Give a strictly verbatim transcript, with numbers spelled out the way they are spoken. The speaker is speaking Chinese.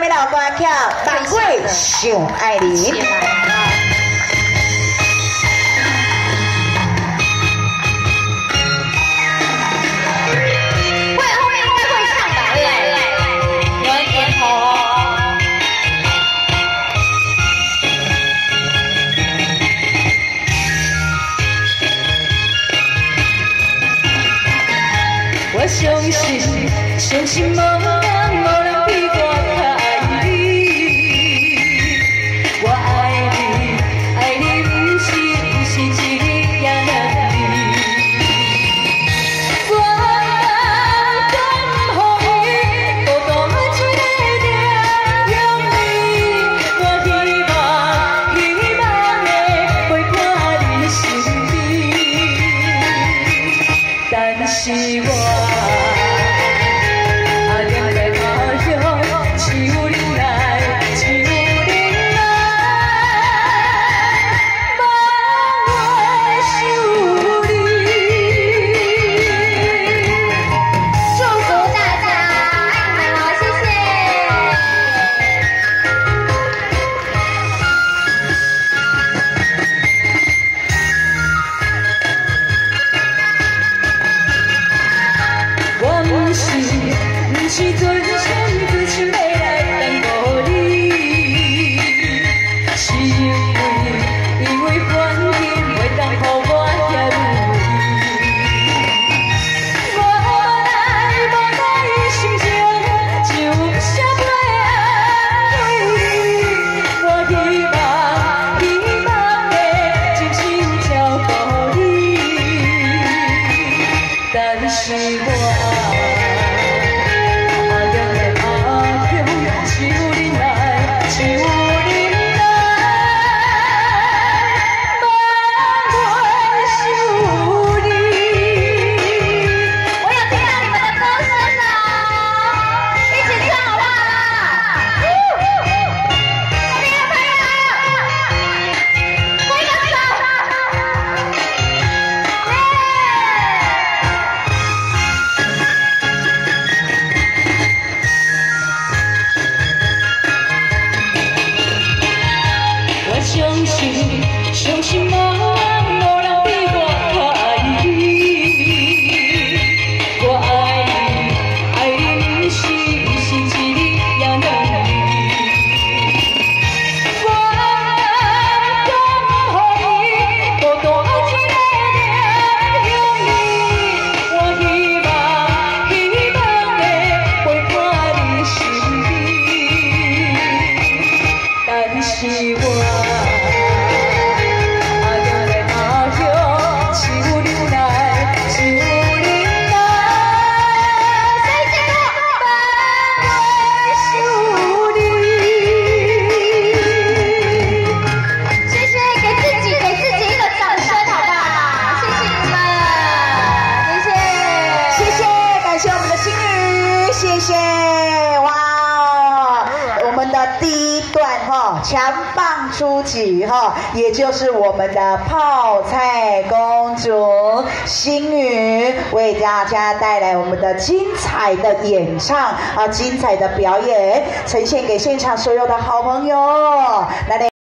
要老歌曲《万岁上爱你》。 我相信，相信无人无人比我较爱你。我爱你，爱你不是不是一日也两日。我甘予你孤单一个人用你。我希望，希望会陪伴你身边，但是我。 是尊称自己要来等候你，是因为因为环境袂当予我遐如意。无奈无奈心情就写袂安慰你。我希望希望会真心照顾你，但是我。 相信，相信无人无人比我较爱你。我爱你，爱你不是不是一日也两日。我甘予你孤单一个人用你。我希望，希望会陪伴你身边，但是我。 谢谢，哇哦！我们的第一段哈，强棒出击哈，也就是我们的泡菜公主星宇为大家带来我们的精彩的演唱啊，精彩的表演，呈现给现场所有的好朋友。那